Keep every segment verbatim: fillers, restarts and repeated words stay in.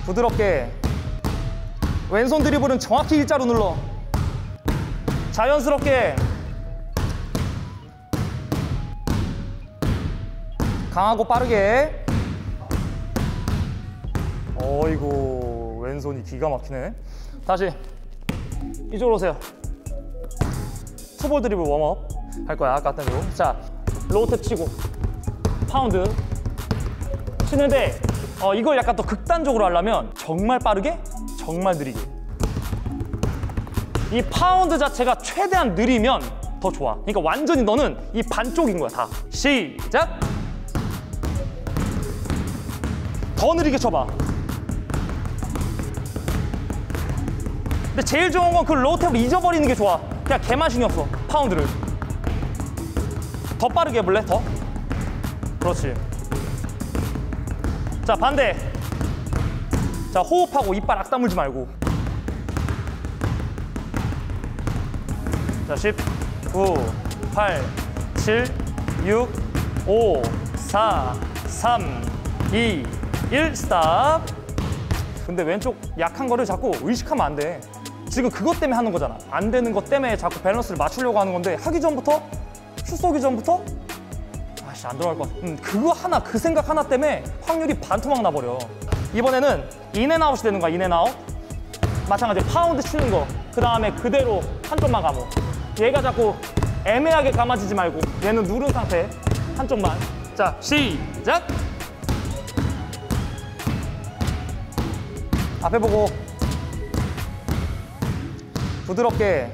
부드럽게. 왼손 드리블은 정확히 일자로 눌러. 자연스럽게. 강하고 빠르게. 어이구, 왼손이 기가 막히네. 다시 이쪽으로 오세요. 투볼 드리블 웜업 할 거야, 아까 했던 대로. 자, 로우탭 치고 파운드 치는데 어, 이걸 약간 더 극단적으로 하려면 정말 빠르게, 정말 느리게. 이 파운드 자체가 최대한 느리면 더 좋아. 그러니까 완전히 너는 이 반쪽인 거야, 다. 시작! 더 느리게 쳐봐. 근데 제일 좋은 건 그 로우탭을 잊어버리는 게 좋아. 그냥 걔만 신경 써, 파운드를. 더 빠르게 해볼래? 더? 그렇지. 자, 반대. 자, 호흡하고 이빨 악 다물지 말고. 자, 십, 구, 팔, 칠, 육, 오, 사, 삼, 이, 일, 스탑. 근데 왼쪽 약한 거를 자꾸 의식하면 안 돼. 지금 그것 때문에 하는 거잖아. 안 되는 것 때문에 자꾸 밸런스를 맞추려고 하는 건데, 하기 전부터, 슛 쏘기 전부터 아씨, 안 들어갈 것 같아. 음, 그거 하나, 그 생각 하나 때문에 확률이 반토막 나버려. 이번에는 인앤아웃이 되는 거야, 인앤아웃. 마찬가지 파운드 치는 거. 그 다음에 그대로 한쪽만 감어. 얘가 자꾸 애매하게 감아지지 말고 얘는 누른 상태, 한쪽만. 자, 시작! 앞에 보고 부드럽게.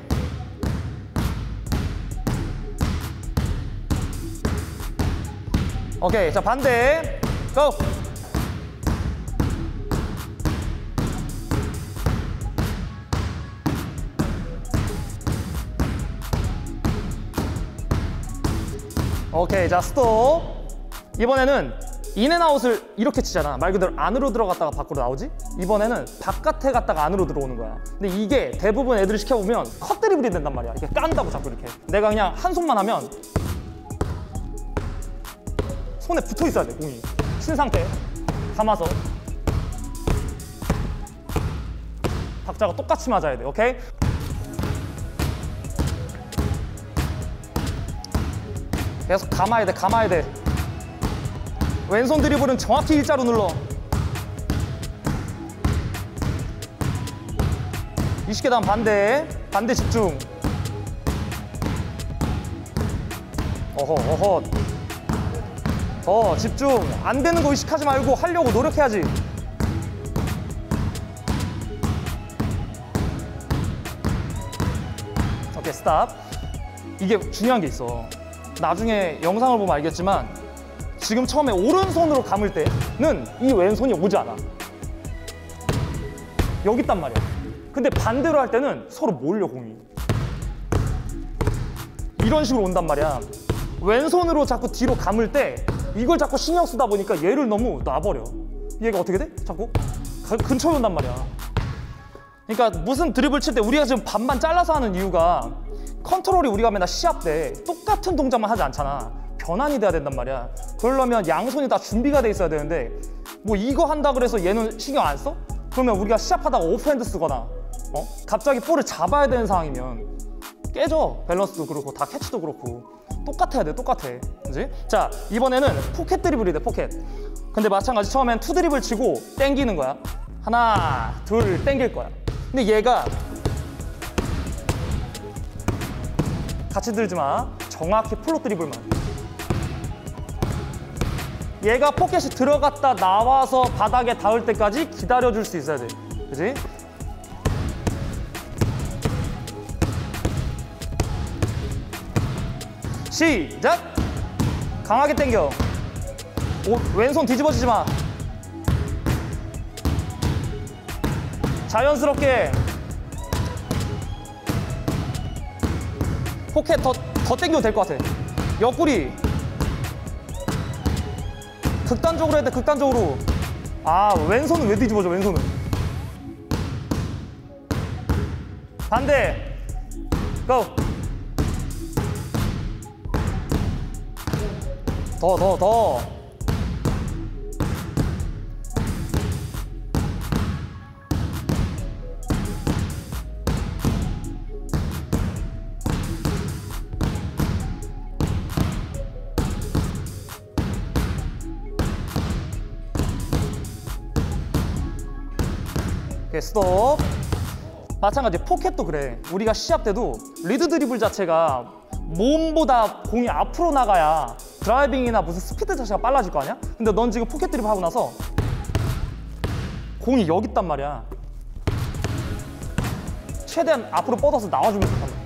오케이, 자, 반대 고! 오케이, 자, 스톱. 이번에는 인앤아웃을 이렇게 치잖아. 말 그대로 안으로 들어갔다가 밖으로 나오지? 이번에는 바깥에 갔다가 안으로 들어오는 거야. 근데 이게 대부분 애들을 시켜보면 컷 드리블이 된단 말이야. 이렇게 깐다고 자꾸 이렇게. 내가 그냥 한 손만 하면 손에 붙어 있어야 돼, 공이. 친 상태. 감아서. 박자가 똑같이 맞아야 돼, 오케이? 계속 감아야 돼, 감아야 돼. 왼손 드리블은 정확히 일자로 눌러. 이십 개 다음 반대. 반대 집중. 어허, 어허. 더 집중. 안 되는 거 의식하지 말고 하려고 노력해야지. 오케이, 스탑. 이게 중요한 게 있어. 나중에 영상을 보면 알겠지만 지금 처음에 오른손으로 감을 때는 이 왼손이 오지 않아. 여기 있단 말이야. 근데 반대로 할 때는 서로 몰려, 공이. 이런 식으로 온단 말이야. 왼손으로 자꾸 뒤로 감을 때 이걸 자꾸 신경 쓰다 보니까 얘를 너무 놔버려. 얘가 어떻게 돼? 자꾸 근처에 온단 말이야. 그러니까 무슨 드리블 칠 때 우리가 지금 반반 잘라서 하는 이유가 컨트롤이 우리가 맨날 시합 때 똑같은 동작만 하지 않잖아. 변환이 돼야 된단 말이야. 그러려면 양손이 다 준비가 돼 있어야 되는데 뭐 이거 한다 그래서 얘는 신경 안 써? 그러면 우리가 시합하다가 오프핸드 쓰거나 어? 갑자기 볼을 잡아야 되는 상황이면 깨져. 밸런스도 그렇고 다 캐치도 그렇고 똑같아야 돼, 똑같아. 그지? 자, 이번에는 포켓 드리블이 돼, 포켓. 근데 마찬가지 처음엔 투 드리블 치고 땡기는 거야. 하나, 둘, 땡길 거야. 근데 얘가 같이 들지 마. 정확히 플로 드리블만. 얘가 포켓이 들어갔다 나와서 바닥에 닿을 때까지 기다려줄 수 있어야 돼. 그지? 시작! 강하게 당겨. 오, 왼손 뒤집어지지 마. 자연스럽게. 포켓 더, 더 당겨도 될 것 같아. 옆구리. 극단적으로 해야 돼, 극단적으로. 아, 왼손은 왜 뒤집어져, 왼손은. 반대. 고! 더, 더, 더. 오케이, 스톱. 마찬가지 포켓도 그래. 우리가 시합 때도 리드 드리블 자체가 몸보다 공이 앞으로 나가야 드라이빙이나 무슨 스피드 자체가 빨라질 거 아니야? 근데 넌 지금 포켓 드리블 하고 나서 공이 여기 있단 말이야. 최대한 앞으로 뻗어서 나와주면 좋단 말이야.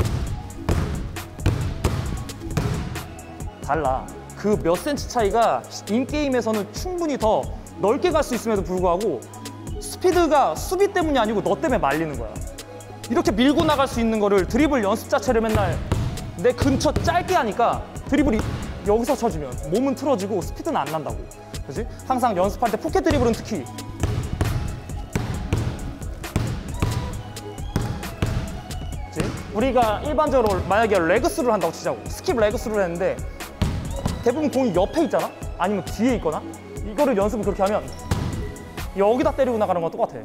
달라. 그 몇 센치 차이가 인게임에서는 충분히 더 넓게 갈 수 있음에도 불구하고 스피드가 수비 때문이 아니고 너 때문에 말리는 거야. 이렇게 밀고 나갈 수 있는 거를 드리블 연습 자체를 맨날 내 근처 짧게 하니까 드리블이 여기서 쳐주면 몸은 틀어지고 스피드는 안 난다고. 그렇지? 항상 연습할 때 포켓 드리블은 특히 그렇지? 우리가 일반적으로 만약에 레그스루를 한다고 치자고. 스킵 레그스루를 했는데 대부분 공이 옆에 있잖아? 아니면 뒤에 있거나? 이거를 연습을 그렇게 하면 여기다 때리고 나가는 건 똑같아.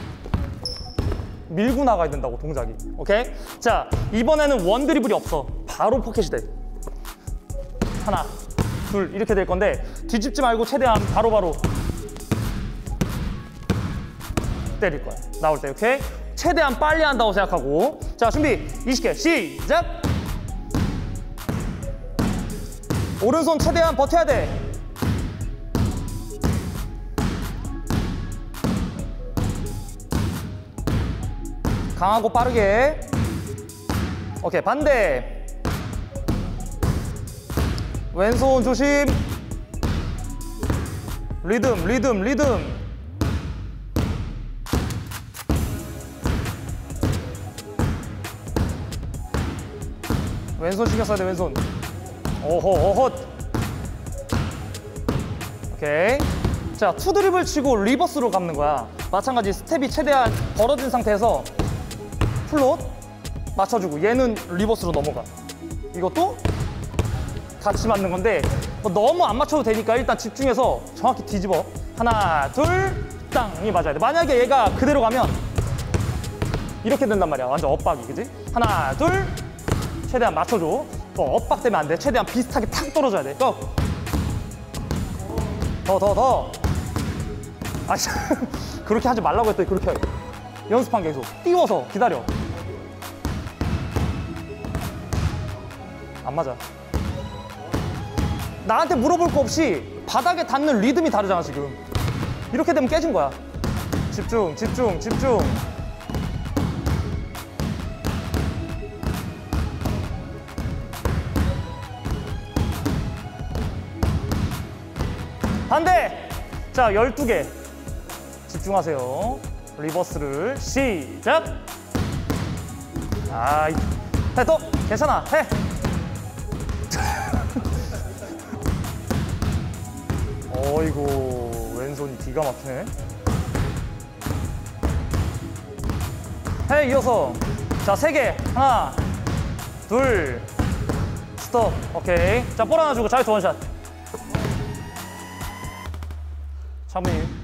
밀고 나가야 된다고, 동작이. 오케이? 자, 이번에는 원 드리블이 없어. 바로 포켓이 돼. 하나, 둘 이렇게 될 건데 뒤집지 말고 최대한 바로바로 때릴 거야. 나올 때, 오케이? 최대한 빨리 한다고 생각하고. 자, 준비 이십 개 시작! 오른손 최대한 버텨야 돼. 강하고 빠르게. 오케이, 반대. 왼손 조심. 리듬, 리듬, 리듬. 왼손 신경 써야 돼, 왼손. 오호, 오호. 오케이. 자, 투 드립을 치고 리버스로 감는 거야. 마찬가지 스텝이 최대한 벌어진 상태에서 플롯 맞춰주고 얘는 리버스로 넘어가. 이것도 같이 맞는 건데 뭐 너무 안 맞춰도 되니까 일단 집중해서 정확히 뒤집어. 하나, 둘, 땅이 맞아야 돼. 만약에 얘가 그대로 가면 이렇게 된단 말이야. 완전 엇박이, 그지? 하나, 둘, 최대한 맞춰줘. 어, 엇박되면 안 돼. 최대한 비슷하게 탁 떨어져야 돼. 고! 더, 더, 더. 아, 그렇게 하지 말라고 했더니 그렇게 해. 연습한 게 계속. 띄워서 기다려. 안 맞아. 나한테 물어볼 거 없이 바닥에 닿는 리듬이 다르잖아, 지금. 이렇게 되면 깨진 거야. 집중, 집중, 집중. 반대! 자, 열두 개. 집중하세요. 리버스를 시작! 아, 해, 또! 괜찮아, 해! 어이구, 왼손이 기가 막히네. 해, 이어서. 자, 세 개. 하나, 둘, 스톱. 오케이. 자, 볼 하나 주고 자유투 원샷. 차분히.